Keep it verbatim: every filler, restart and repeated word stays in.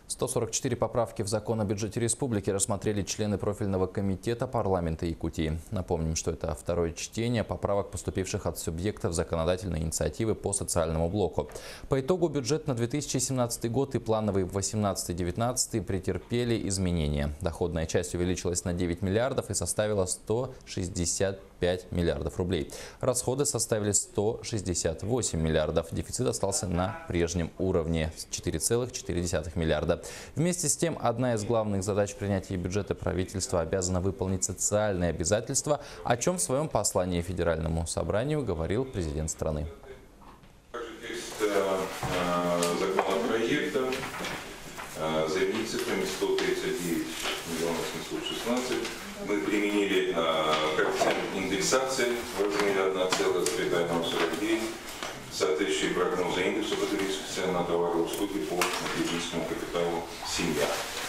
сто сорок четыре поправки в закон о бюджете республики рассмотрели члены профильного комитета парламента Якутии. Напомним, что это второе чтение поправок, поступивших от субъектов законодательной инициативы по социальному блоку. По итогу бюджет на две тысячи семнадцатый год и плановый восемнадцатый девятнадцатый претерпели изменения. Доходная часть увеличилась на девять миллиардов и составила сто шестьдесят пять миллиардов рублей. Расходы составили сто шестьдесят восемь миллиардов. Дефицит остался на прежнем уровне – четыре целых четыре десятых миллиарда. Вместе с тем, одна из главных задач принятия бюджета правительства обязана выполнить социальные обязательства, о чем в своем послании Федеральному собранию говорил президент страны. Текст законопроекта заменить цифрами сто тридцать девять миллионов семьсот шестнадцать. Мы применили коэффициент индексации в размере одна целая сорок девять, соответствующий прогнозу индекса потребительских цен на товары и услуги по потребительскому капиталу семья.